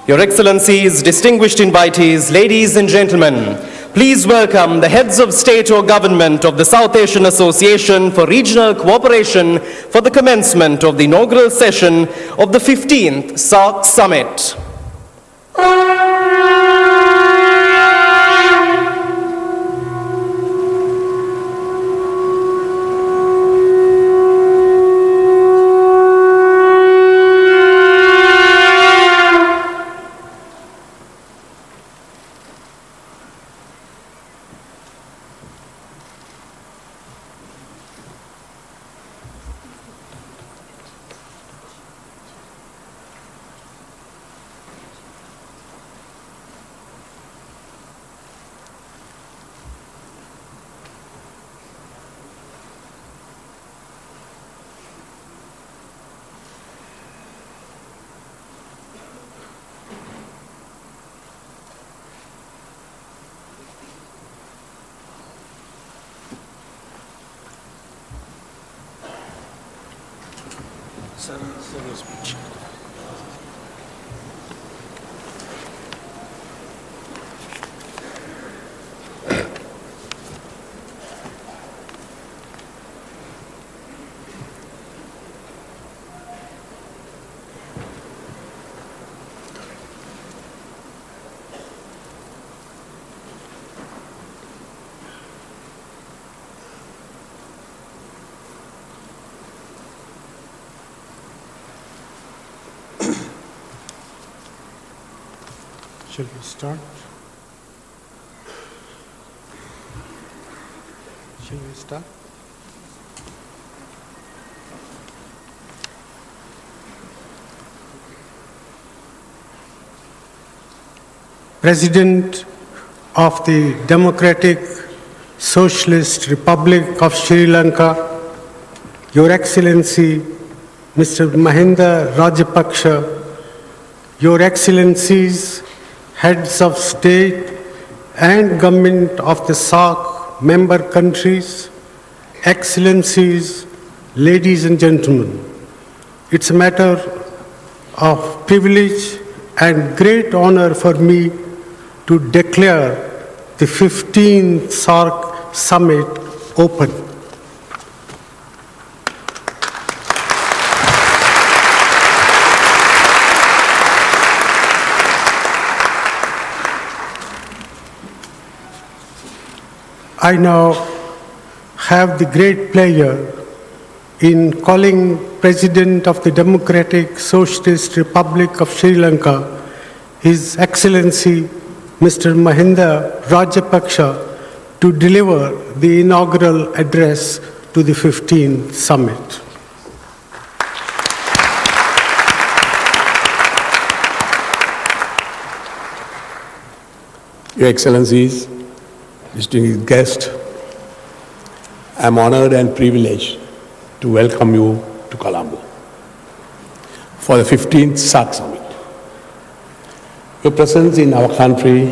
Your Excellencies, distinguished invitees, ladies and gentlemen, please welcome the heads of state or government of the South Asian Association for Regional Cooperation for the commencement of the inaugural session of the 15th SAARC Summit. Shall we start? Shall we start? President of the Democratic Socialist Republic of Sri Lanka, Your Excellency Mr. Mahinda Rajapaksa, Your Excellencies, Heads of State and Government of the SAARC member countries, Excellencies, ladies and gentlemen, it's a matter of privilege and great honor for me to declare the 15th SAARC Summit open. I now have the great pleasure in calling President of the Democratic Socialist Republic of Sri Lanka, His Excellency Mr. Mahinda Rajapaksa, to deliver the inaugural address to the 15th Summit. Your Excellencies, distinguished guests, I am honored and privileged to welcome you to Colombo for the 15th SAARC Summit. Your presence in our country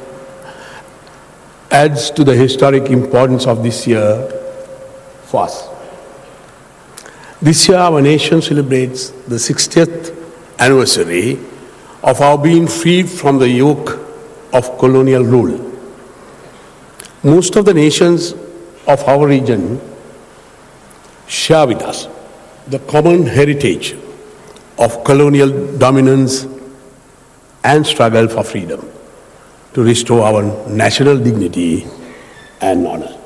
adds to the historic importance of this year for us. This year, our nation celebrates the 60th anniversary of our being freed from the yoke of colonial rule. Most of the nations of our region share with us the common heritage of colonial dominance and struggle for freedom to restore our national dignity and honor.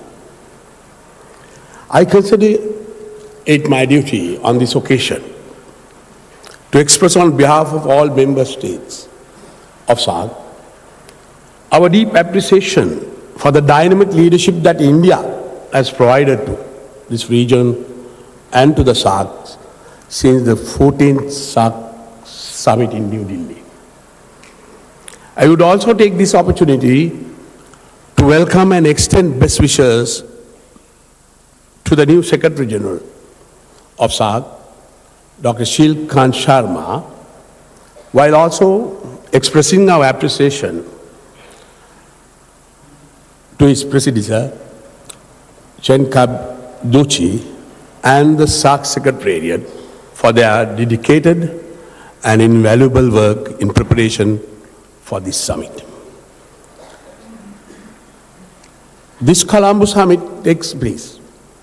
I consider it my duty on this occasion to express on behalf of all member states of SAARC our deep appreciation for the dynamic leadership that India has provided to this region and to the SAARC since the 14th SAARC Summit in New Delhi. I would also take this opportunity to welcome and extend best wishes to the new Secretary General of SAARC, Dr. Shil Kant Sharma, while also expressing our appreciation to his predecessor, Chenkab Dochi, and the SAARC Secretariat for their dedicated and invaluable work in preparation for this summit. This Colombo summit takes place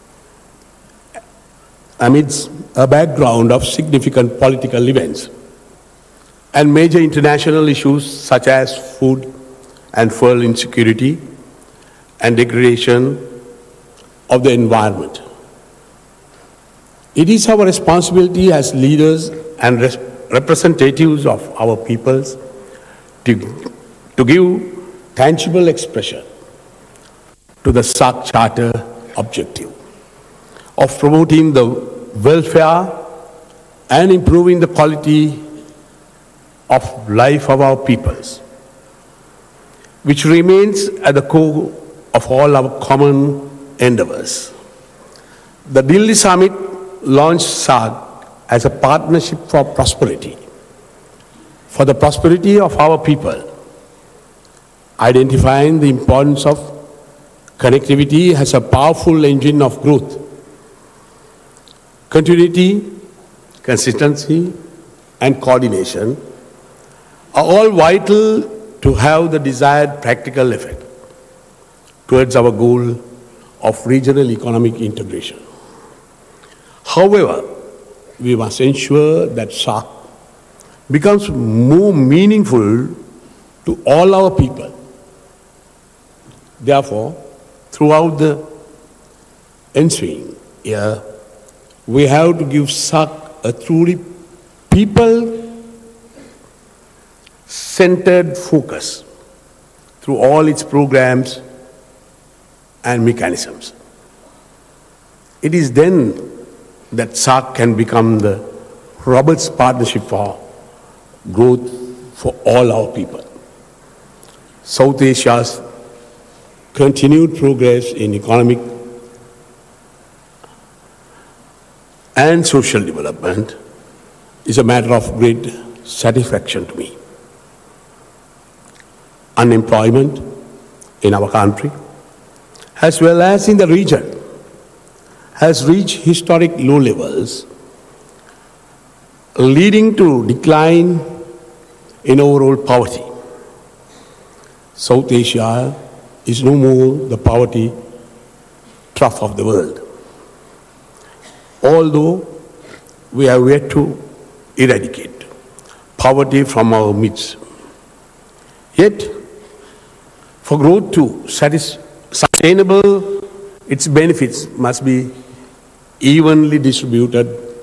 amidst a background of significant political events and major international issues such as food and fuel insecurity and degradation of the environment. It is our responsibility as leaders and representatives of our peoples to give tangible expression to the SAARC Charter objective of promoting the welfare and improving the quality of life of our peoples, which remains at the core of all our common endeavors. The Delhi Summit launched SAARC as a partnership for prosperity, for the prosperity of our people, identifying the importance of connectivity as a powerful engine of growth. Continuity, consistency, and coordination are all vital to have the desired practical effect towards our goal of regional economic integration. However, we must ensure that SAARC becomes more meaningful to all our people. Therefore, throughout the ensuing year, we have to give SAARC a truly people-centered focus through all its programs and mechanisms. It is then that SAARC can become the robust partnership for growth for all our people. South Asia's continued progress in economic and social development is a matter of great satisfaction to me. Unemployment in our country, as well as in the region, has reached historic low levels, leading to decline in overall poverty. South Asia is no more the poverty trough of the world. Although we have yet to eradicate poverty from our midst, yet for growth to sustainable, its benefits must be evenly distributed.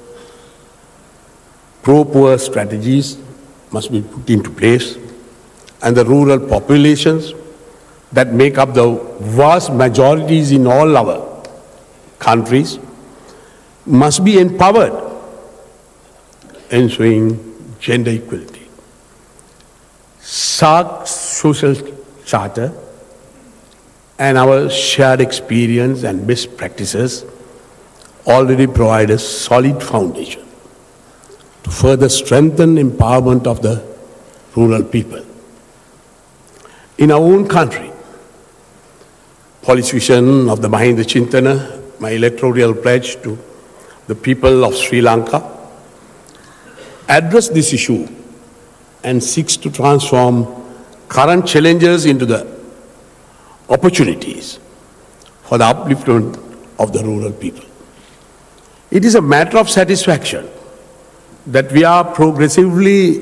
Pro-poor strategies must be put into place, and the rural populations that make up the vast majorities in all our countries must be empowered, ensuring gender equality. SAARC Social Charter and our shared experience and best practices already provide a solid foundation to further strengthen empowerment of the rural people. In our own country, policy vision of the Mahinda Chintana, my electoral pledge to the people of Sri Lanka, address this issue and seeks to transform current challenges into the opportunities for the upliftment of the rural people. It is a matter of satisfaction that we are progressively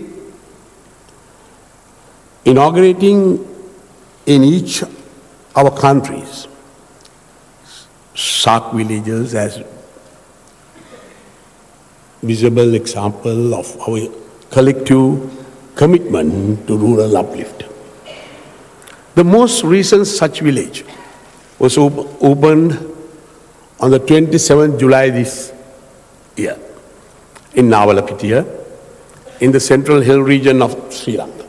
inaugurating in each our countries SAARC villages as visible example of our collective commitment to rural uplift. The most recent such village was opened on the 27th July this year in Navalapitiya in the central hill region of Sri Lanka.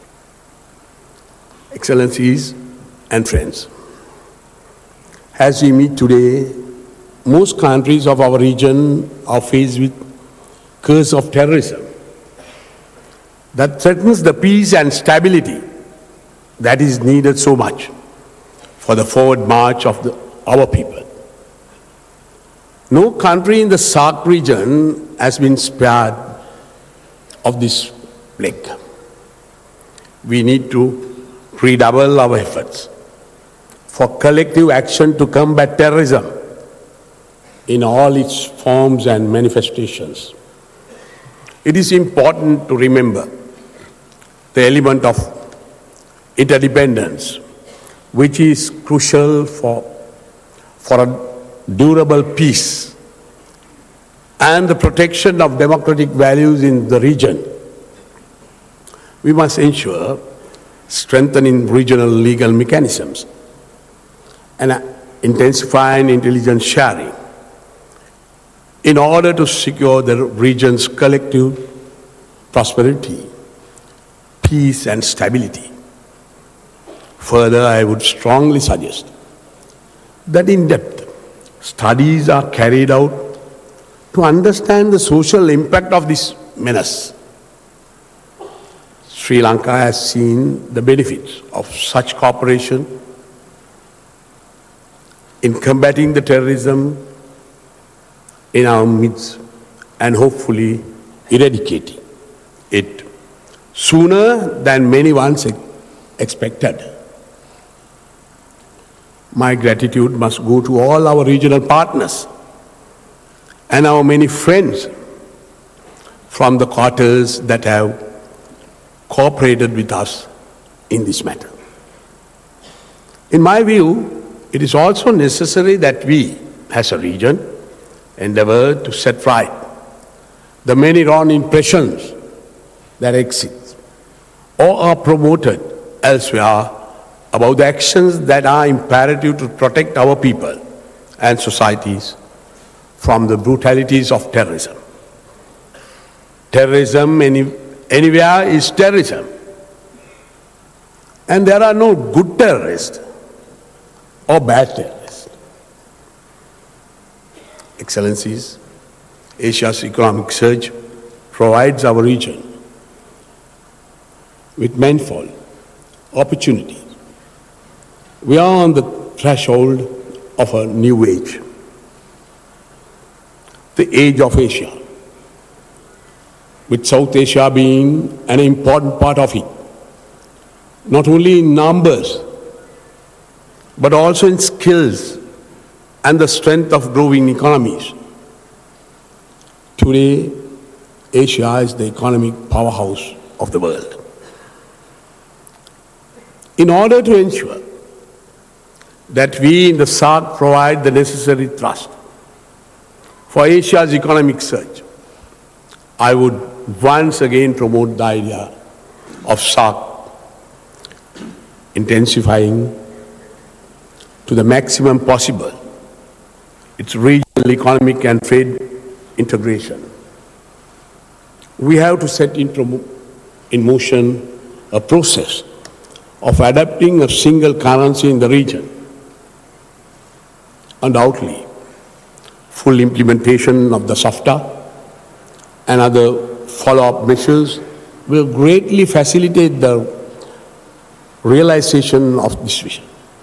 Excellencies and friends, as we meet today, most countries of our region are faced with curse of terrorism that threatens the peace and stability that is needed so much for the forward march of our people. No country in the SAARC region has been spared of this plague. We need to redouble our efforts for collective action to combat terrorism in all its forms and manifestations. It is important to remember the element of interdependence, which is crucial for a durable peace and the protection of democratic values in the region. We must ensure strengthening regional legal mechanisms and intensifying intelligence sharing in order to secure the region's collective prosperity, peace and stability. Further, I would strongly suggest that in-depth studies are carried out to understand the social impact of this menace. Sri Lanka has seen the benefits of such cooperation in combating the terrorism in our midst and hopefully eradicating it sooner than many once expected. My gratitude must go to all our regional partners and our many friends from the quarters that have cooperated with us in this matter. In my view, it is also necessary that we, as a region, endeavor to set right the many wrong impressions that exist or are promoted elsewhere about the actions that are imperative to protect our people and societies from the brutalities of terrorism. Terrorism anywhere is terrorism. And there are no good terrorists or bad terrorists. Excellencies, Asia's economic surge provides our region with manifold opportunities. We are on the threshold of a new age, the age of Asia, with South Asia being an important part of it, not only in numbers, but also in skills and the strength of growing economies. Today, Asia is the economic powerhouse of the world. In order to ensure that we in the SAARC provide the necessary thrust for Asia's economic surge, I would once again promote the idea of SAARC intensifying to the maximum possible its regional economic and trade integration. We have to set in motion a process of adopting a single currency in the region. Undoubtedly, full implementation of the SAFTA and other follow-up measures will greatly facilitate the realization of this vision.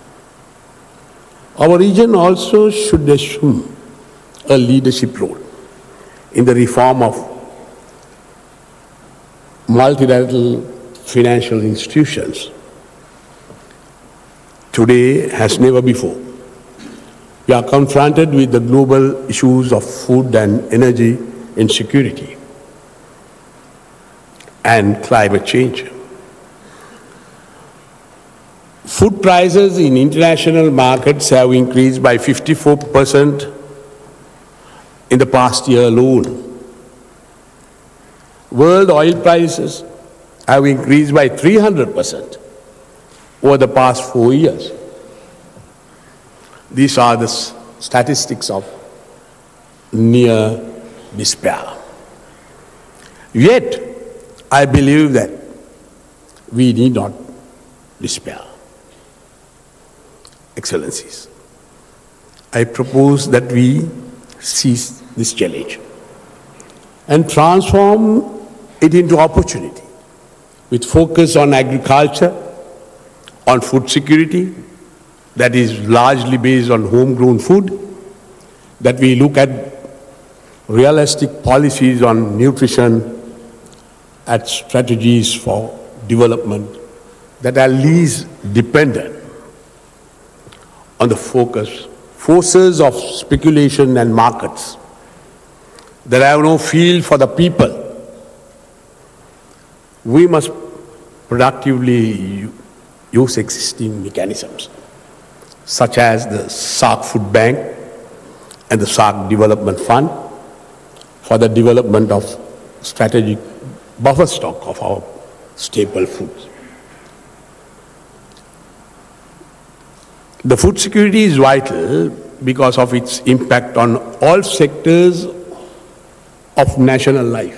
Our region also should assume a leadership role in the reform of multilateral financial institutions. Today, as never before, we are confronted with the global issues of food and energy insecurity and climate change. Food prices in international markets have increased by 54% in the past year alone. World oil prices have increased by 300% over the past 4 years. These are the statistics of near despair. Yet, I believe that we need not despair. Excellencies, I propose that we seize this challenge and transform it into opportunity with focus on agriculture, on food security, that is largely based on homegrown food, that we look at realistic policies on nutrition at strategies for development that are least dependent on the forces of speculation and markets that have no feel for the people. We must productively use existing mechanisms, such as the SAARC Food Bank and the SAARC Development Fund, for the development of strategic buffer stock of our staple foods. The food security is vital because of its impact on all sectors of national life.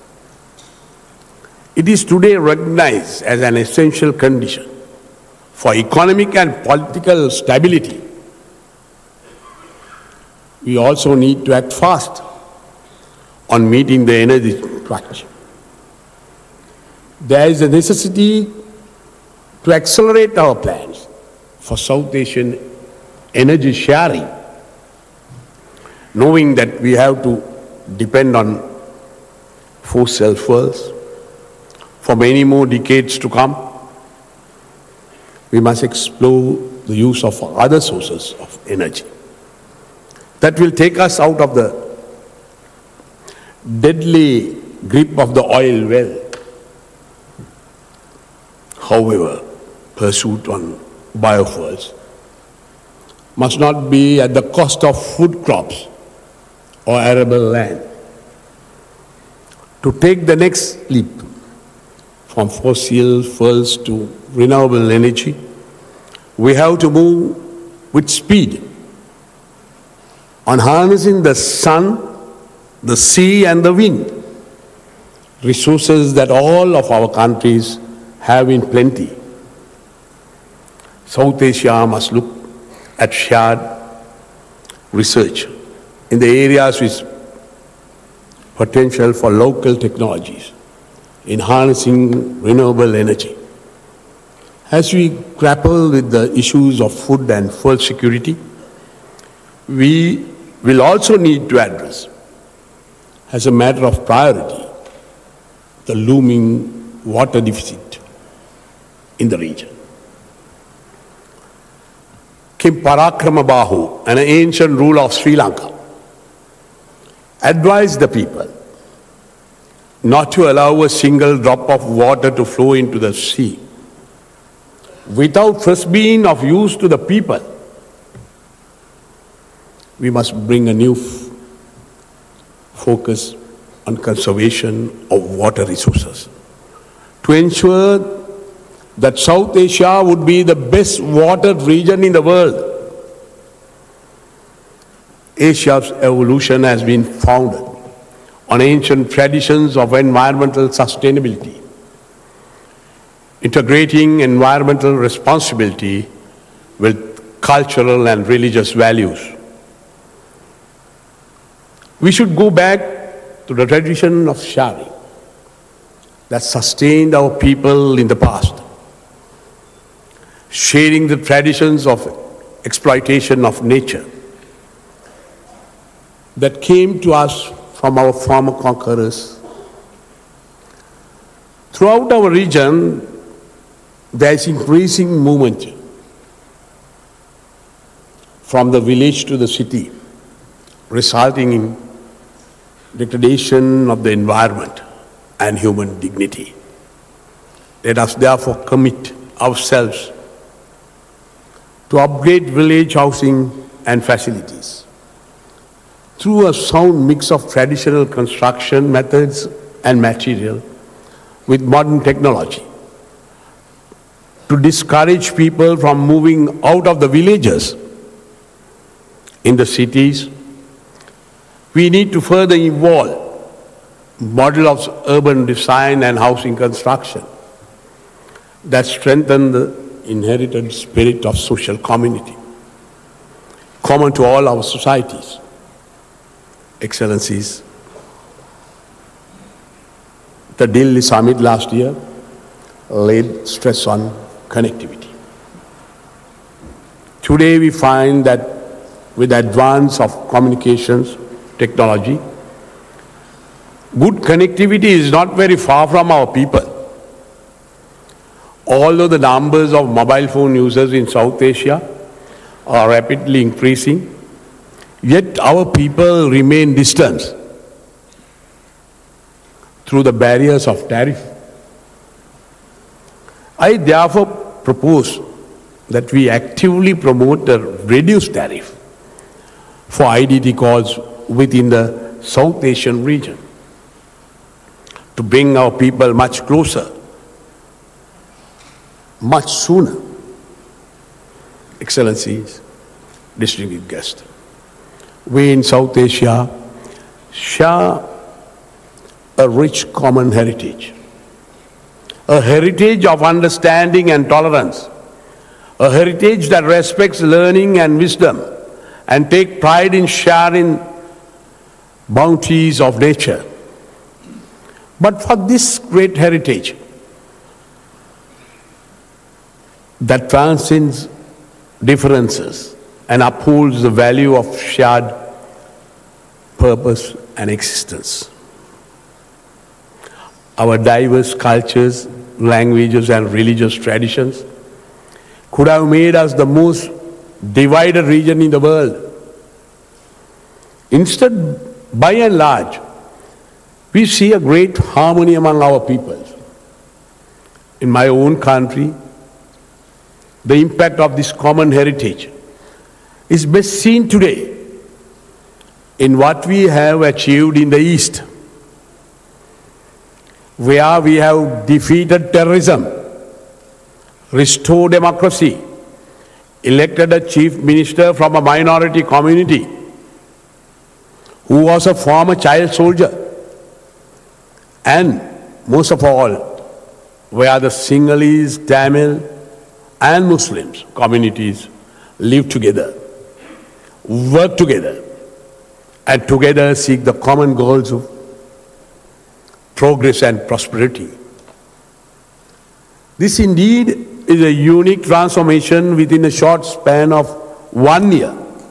It is today recognized as an essential condition for economic and political stability. We also need to act fast on meeting the energy crunch. There is a necessity to accelerate our plans for South Asian energy sharing, knowing that we have to depend on fossil fuels for many more decades to come. We must explore the use of other sources of energy that will take us out of the deadly grip of the oil well. However, pursuit on biofuels must not be at the cost of food crops or arable land. To take the next leap from fossil fuels to renewable energy, we have to move with speed on harnessing the sun, the sea and the wind, resources that all of our countries have in plenty. South Asia must look at shared research in the areas with potential for local technologies in harnessing renewable energy. As we grapple with the issues of food and fuel security, we will also need to address, as a matter of priority, the looming water deficit in the region. King Parakramabahu, an ancient ruler of Sri Lanka, advised the people not to allow a single drop of water to flow into the sea without first being of use to the people. We must bring a new focus on conservation of water resources to ensure that South Asia would be the best watered region in the world. Asia's evolution has been founded on ancient traditions of environmental sustainability, integrating environmental responsibility with cultural and religious values. We should go back to the tradition of sharing that sustained our people in the past, sharing the traditions of exploitation of nature that came to us from our former conquerors. Throughout our region, there is increasing movement from the village to the city, resulting in degradation of the environment and human dignity. Let us therefore commit ourselves to upgrade village housing and facilities through a sound mix of traditional construction methods and material with modern technology, to discourage people from moving out of the villages in the cities. We need to further evolve model of urban design and housing construction that strengthen the inherited spirit of social community, common to all our societies. Excellencies, the Delhi summit last year laid stress on connectivity. Today we find that with the advance of communications technology, good connectivity is not very far from our people. Although the numbers of mobile phone users in South Asia are rapidly increasing, yet our people remain distant through the barriers of tariff. I therefore propose that we actively promote a reduced tariff for IDD calls within the South Asian region to bring our people much closer, much sooner. Excellencies, distinguished guests, we in South Asia share a rich common heritage, a heritage of understanding and tolerance, a heritage that respects learning and wisdom and take pride in sharing bounties of nature. But for this great heritage that transcends differences and upholds the value of shared purpose and existence, our diverse cultures, languages, and religious traditions could have made us the most divided region in the world. Instead, by and large, we see a great harmony among our peoples. In my own country, the impact of this common heritage is best seen today in what we have achieved in the East, where we have defeated terrorism, restored democracy, elected a chief minister from a minority community who was a former child soldier, and most of all, where the Sinhalese, Tamil, and Muslims communities live together, work together, and together seek the common goals of progress and prosperity. This indeed is a unique transformation within a short span of 1 year.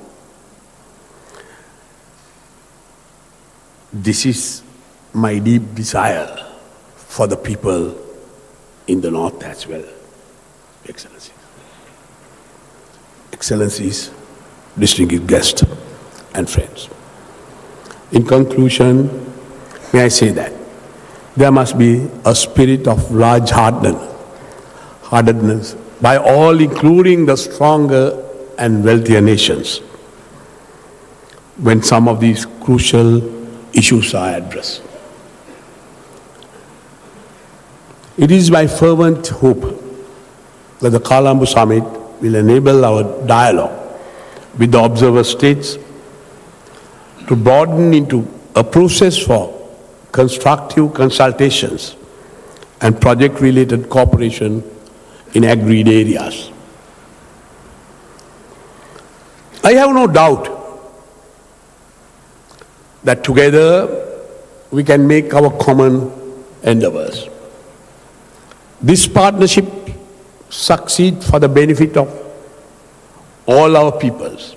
This is my deep desire for the people in the North as well, Excellencies. Excellencies, distinguished guests and friends. In conclusion, may I say that there must be a spirit of large-heartedness by all, including the stronger and wealthier nations, when some of these crucial issues are addressed. It is my fervent hope that the Colombo Summit will enable our dialogue with the observer states to broaden into a process for constructive consultations and project-related cooperation in agreed areas. I have no doubt that together we can make our common endeavors. This partnership succeed for the benefit of all our peoples.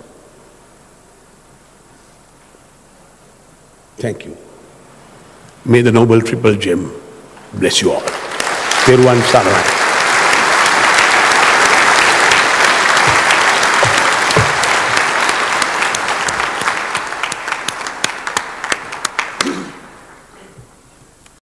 Thank you. May the Noble Triple Gem bless you all. Peruvan Saranai.